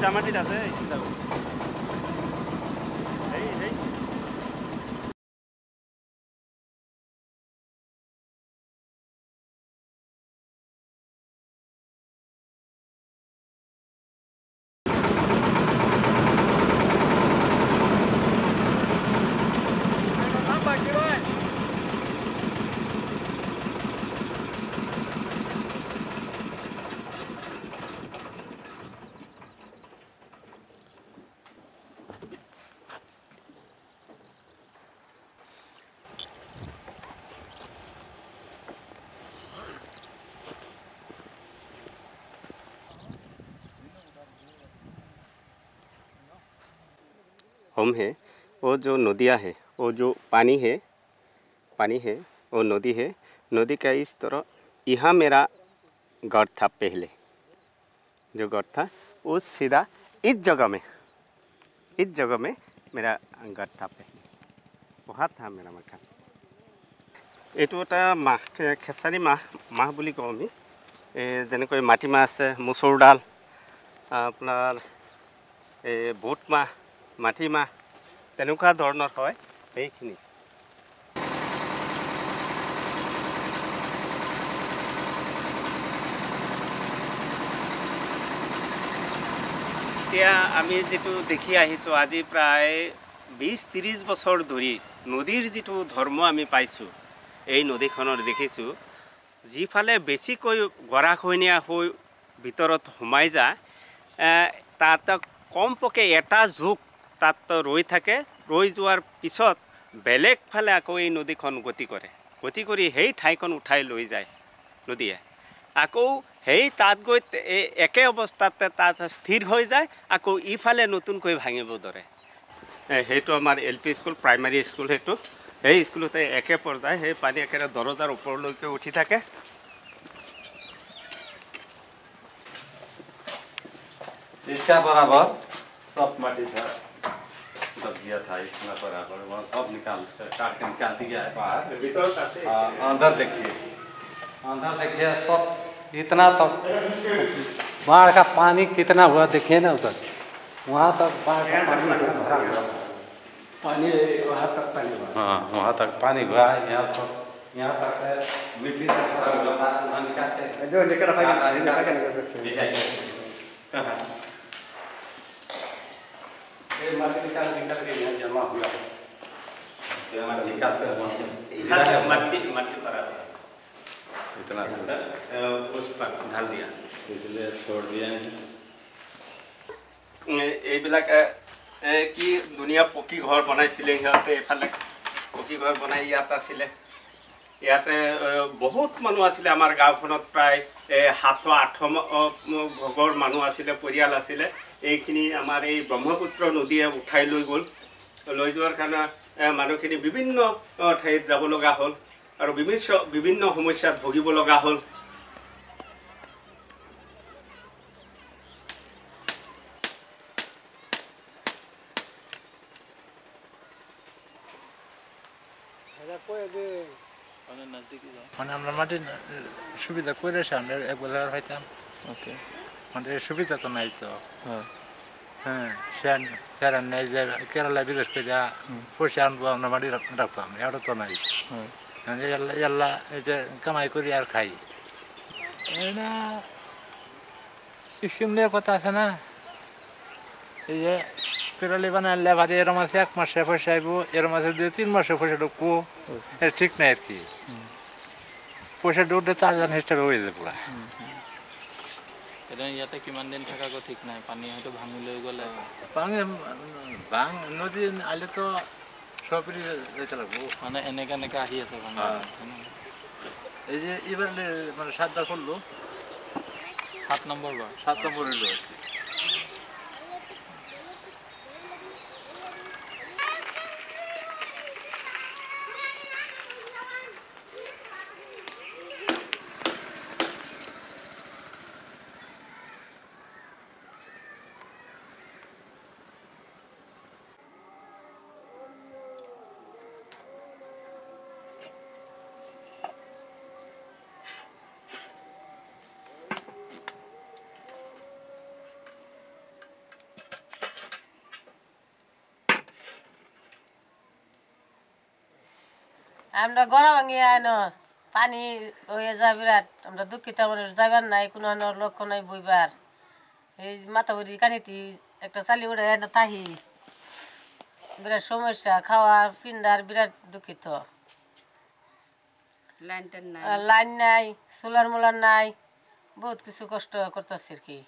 মিছামাটিত আছে हम है वो जो नदियाँ है वो जो पानी है वो नदी है। नदी का इस तरह यहाँ मेरा घर था पहले, जो घर था वो सीधा इस जगह में मेरा घर था पहले, वहाँ था मेरा मकान। এইটো এটা মাহ খেসাৰী মাহ বুলি কওঁ আমি। যেনেকৈ মাটিমাহ আছে, মচুৰ দাল, আপোনাৰ বুট মাহ, মাটিমাহ, তেনেকুৱা ধৰণৰ হয় এইখিনি। এতিয়া আমি যেটো দেখি আহিছো আজি প্ৰায় 20-30 বছৰ ধৰি নদীৰ যেটো ধৰ্ম আমি পাইছো, এই নদীখনৰ দেখিছো যিফালে বেছিকৈ গৰাখহনীয়া হৈ ভিতৰত সোমাই যায়, তাত কমপক্ষে এটা যুগ তাত ৰৈ থাকে। ৰৈ যোৱাৰ পিছত বেলেগ ফালে আকৌ এই নদীখন গতি কৰি সেই ঠাইখন উঠাই লৈ যায় নদীয়ে। আকৌ সেই তাত গৈ একে অৱস্থাতে তাত স্থিৰ হৈ যায়, আকৌ ইফালে নতুনকৈ ভাঙিব ধৰে। সেইটো আমাৰ LP স্কুল, প্ৰাইমাৰী স্কুল। সেইটো সেই স্কুলতে একে পৰ্যায় সেই পানী একেবাৰে দৰজাৰ ওপৰলৈকে উঠি থাকে। इसका बराबर सब माटी था, सब्जियां था, इसमें बराबर वहाँ सब काट के निकाल दिया है बाहर। अंदर देखिए सब इतना तक बाढ़ का पानी कितना हुआ देखिए ना उधर, वहाँ तक बाढ़ का पानी भरा हुआ, पानी वहाँ तक पानी हुआ। हाँ वहाँ तक पानी हुआ। यहाँ तक मिट्टी से भरा हुआ था, ये माटी निकाल के यहाँ जमा हुआ है। माटी निकालते हैं मट्टी भरा इतना उस पर ढाल दिया, इसलिए छोड़ दिया। এইবিলাক কি দুনিয়া পকী ঘৰ বনাইছিলে সিহঁতে, এফালে পকী ঘৰ বনাই ইয়াত আছিলে। ইয়াতে বহুত মানুহ আছিলে আমাৰ গাঁওখনত, প্ৰায় 700-800 ঘৰ মানুহ আছিলে, পৰিয়াল আছিলে। এইখিনি আমাৰ এই ব্ৰহ্মপুত্ৰ নদীয়ে উঠাই লৈ গ'ল। লৈ যোৱাৰ কাৰণে মানুহখিনি বিভিন্ন ঠাইত যাব লগা হ'ল আৰু বিভিন্ন সমস্যাত ভুগিব লগা হ'ল। মানে আমরা মাটির সুবিধা করেছি, আমরা এক বছর হইতাম। ওকে, মানে সুবিধা তো নাই তো। হ্যাঁ, সেরা নেই যে কেরালা বিদেশ করে পয়সা আনবো আমরা মাটি রাখতাম, এটা তো নাই। এল্লা এই যে কামাই করি আর খাই, না স্কিম নিয়ে কথা আছে না। এই যে কেরালি বানালে ভারি এর মাসে 1 মাসে পয়সা আইব, এর মাসে 2-3 মাসে পয়সা ঢুকবো, এটা ঠিক নাই আর কি। পয়সা ঢুকলে 4,000 হিসাবে হয়ে যাবে পুরা। ইয়াতে কিমান দিন থাকাকো ঠিক নাই, পানী হয়তো ভাঙি লৈ গ'লে। পানী নদী আইলে তো সবই যেতে লাগবো। মানে এনেকে আহি আছে ভাঙি। এই যে এবার মানে 7টা করলো, 7 নম্বৰ বার, 7 নম্বর হইলো। আমরা গড়া ভাঙি আনো পানি হয়ে যায় বিরাট আমরা দুঃখিত মানুষ যাইবার নাই কোনো লক্ষ্য নাই বইবার এই মাথাবরি কানিতি একটা চালি উড়ে না তাহি বিরাট সমস্যা খাওয়া পিন্ডার বিরাট দুঃখিত লাইন নাই সোলার মোলার নাই বহুত কিছু কষ্ট করতেছি আর কি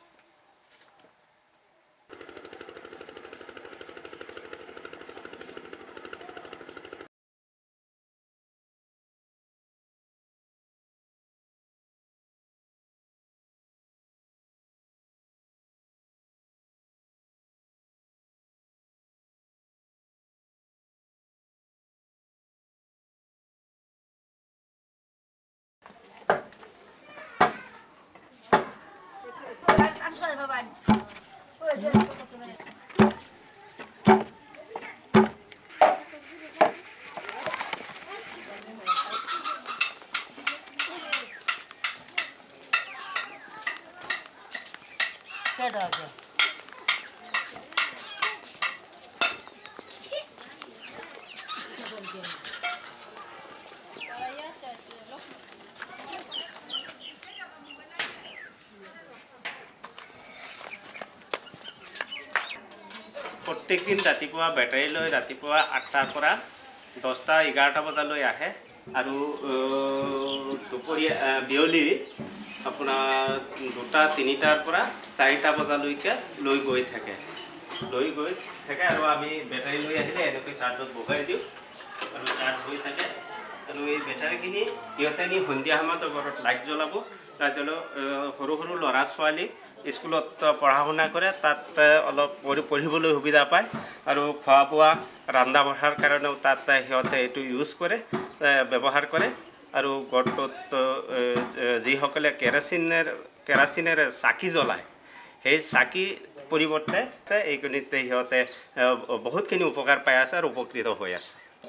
प्रत्येक दिन रातिपुवा बेटारी লৈ ৰাতিপুৱা 8টাৰ পৰা 10টা 11টা বজালৈ আহে আৰু দুপৰীয়া বিয়লি আপোনাৰ 2টা 3টাৰ পৰা 4টা বজালৈকে লৈ গৈ থাকে আৰু আমি বেটাৰী লৈ আহিলে এনেকৈ চাৰ্জত বহাই দিওঁ আৰু চাৰ্জ হৈ থাকে আৰু এই বেটাৰীখিনি ইহঁতে নি সন্ধিয়া সময়ত ঘৰত লাইট জ্বলাব সৰু সৰু ল'ৰা ছোৱালী স্কুলত পঢ়া শুনা কৰে তাত অলপ পঢ়িবলৈ সুবিধা পায় আৰু খোৱা বোৱা ৰান্ধা বঢ়াৰ কাৰণেও তাত সিহঁতে এইটো ইউজ কৰে ব্যৱহাৰ কৰে আৰু ঘৰটোত যিসকলে কেৰাচিনেৰে চাকি জ্বলায় সেই চাকি পৰিৱৰ্তে এইখিনিতে সিহঁতে বহুতখিনি উপকাৰ পাই আছে আৰু উপকৃত হৈ আছে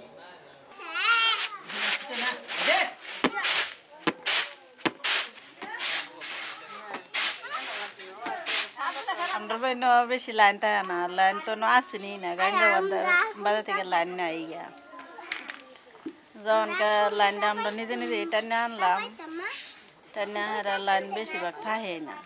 আমরা বেশি লাইন থাকে না লাইন তো আসেনি না গাঙ্গা বাজার থেকে লাইন নাই গিয়া যখনকার লাইনটা আমরা নিজে নিজে টানে আনলাম টানে আর লাইন বেশিরভাগ থাকে না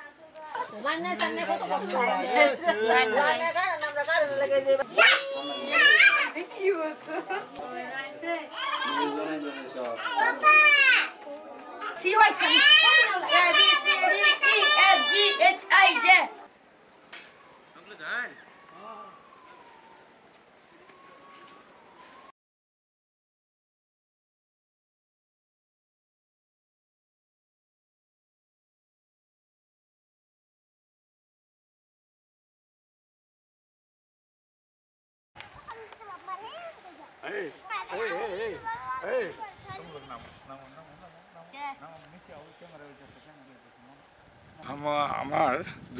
আমাৰ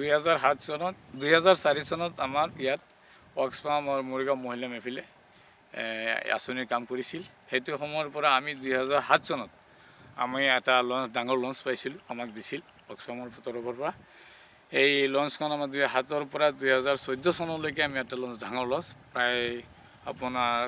2004 চনত আমাৰ ইয়াত অক্সফাৰ্ম আৰু মৰিগাঁও মহিলা মেফিলে আঁচনিৰ কাম কৰিছিল সেইটো সময়ৰ পৰা আমি 2007 চনত আমি এটা ডাঙৰ লঞ্চ পাইছিলোঁ আমাক দিছিল অক্সফাৰ্মৰ তৰফৰ পৰা এই লঞ্চখন আমাৰ 2007ৰ পৰা 2014 চনলৈকে আমি এটা ডাঙৰ লঞ্চ প্ৰায় আপোনাৰ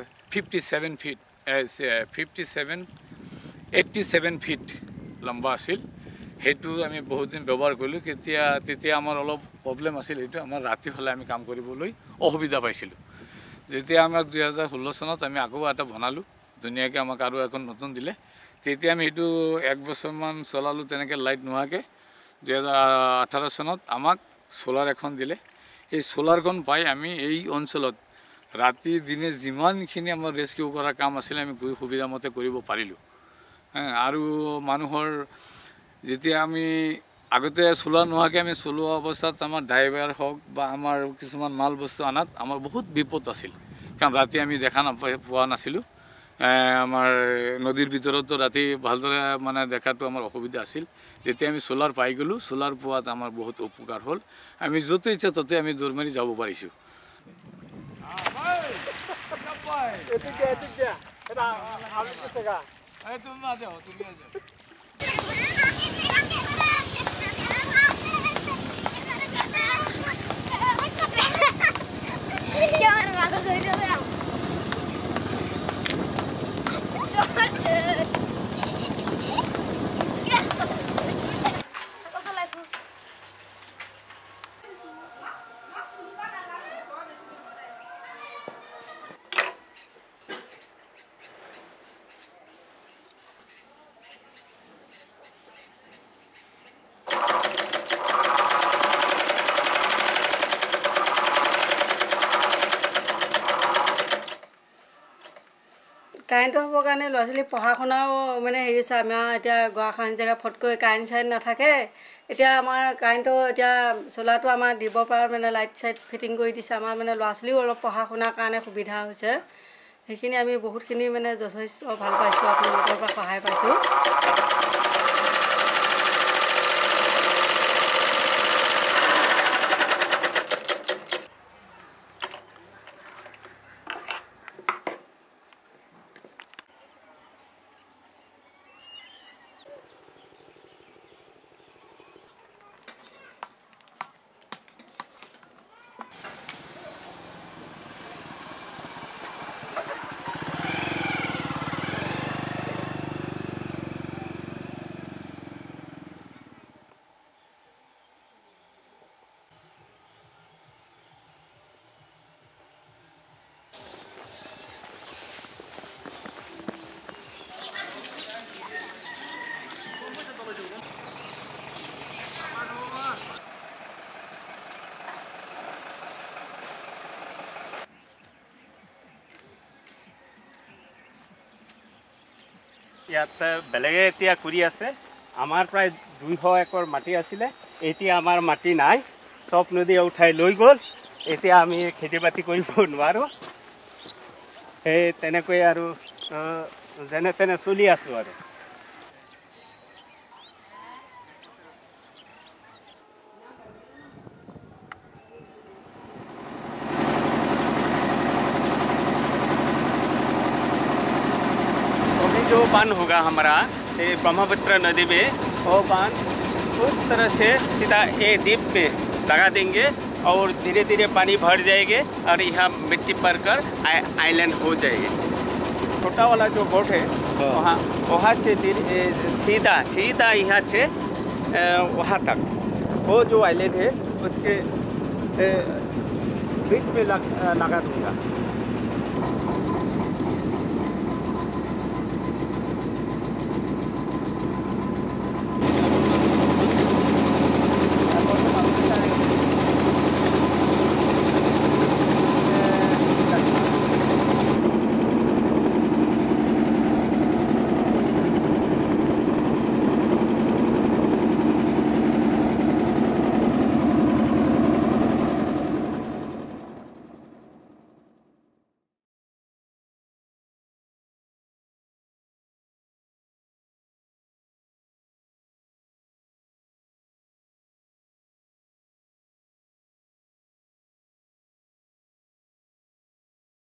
87 ফিট লম্বা আছিল সেইটো আমি বহুত দিন ব্যৱহাৰ কৰিলোঁ তেতিয়া আমাৰ অলপ প্ৰব্লেম আছিল সেইটো আমাৰ ৰাতি হ'লে আমি কাম কৰিবলৈ অসুবিধা পাইছিলোঁ যেতিয়া আমাক 2016 চনত আমি আকৌ এটা বনালোঁ ধুনীয়াকৈ আমাক আৰু এখন নতুন দিলে তেতিয়া আমি সেইটো এক বছৰমান চলালোঁ তেনেকৈ লাইট নোহোৱাকৈ 2018 চনত আমাক সোলাৰ এখন দিলে এই সোলাৰখন পাই আমি এই অঞ্চলত ৰাতি দিনে যিমানখিনি আমাৰ ৰেস্কিউ কৰাৰ কাম আছিলে আমি সুবিধা মতে কৰিব পাৰিলোঁ আৰু মানুহৰ যেতিয়া আমি আগতে সোলাৰ নোহোৱাকৈ আমি চলোৱা অৱস্থাত আমাৰ ড্ৰাইভাৰ হওক বা আমাৰ কিছুমান মাল বস্তু আনাত আমাৰ বহুত বিপদ আছিল কাৰণ ৰাতি আমি দেখা পোৱা নাছিলোঁ আমাৰ নদীৰ ভিতৰতো ৰাতি ভালদৰে মানে দেখাটো আমাৰ অসুবিধা আছিল যেতিয়া আমি সোলাৰ পাই গ'লোঁ সোলাৰ পোৱাত আমাৰ বহুত উপকাৰ হ'ল আমি য'তে ইচ্ছা ত'তে আমি দৌৰ মাৰি যাব পাৰিছোঁ কাৰেণ্টটো হ'বৰ কাৰণে ল'ৰা ছোৱালী পঢ়া শুনাও মানে হেৰি হৈছে আমাৰ এতিয়া গুৱাহাটী জেগা ফটকৈ কাৰেণ্ট চাইণ্ট নাথাকে এতিয়া আমাৰ কাৰেণ্টটো এতিয়া চ'লাৰটো আমাৰ দিব পৰা মানে লাইট চাইট ফিটিং কৰি দিছে আমাৰ মানে ল'ৰা ছোৱালীও অলপ পঢ়া শুনাৰ কাৰণে সুবিধা হৈছে সেইখিনি আমি বহুতখিনি মানে যথেষ্ট ভাল পাইছোঁ আপোনালোকৰ পৰা সহায় পাইছোঁ ইয়াত বেলেগে এতিয়া কৰি আছে আমাৰ প্ৰায় 200 একর মাটি আছিলে এতিয়া আমাৰ মাটি নাই সব নদী উঠাই লৈ গ'ল এতিয়া আমি খেতি বাতি কৰিব নোৱাৰো এই তেনেকৈ আৰু যেনে তেনে চলি আছো আৰু जो बांध होगा हमारा ये ब्रह्मपुत्र नदी में वो बांध उस तरह से सीधा ये द्वीप पे लगा देंगे और धीरे धीरे पानी भर जाएंगे और यहाँ मिट्टी पर कर आइलैंड हो जाएगी छोटा वाला जो बोट है वहाँ से सीधा सीधा यहाँ से वहाँ तक वो जो आइलैंड है उसके बीच में लगा दूँगा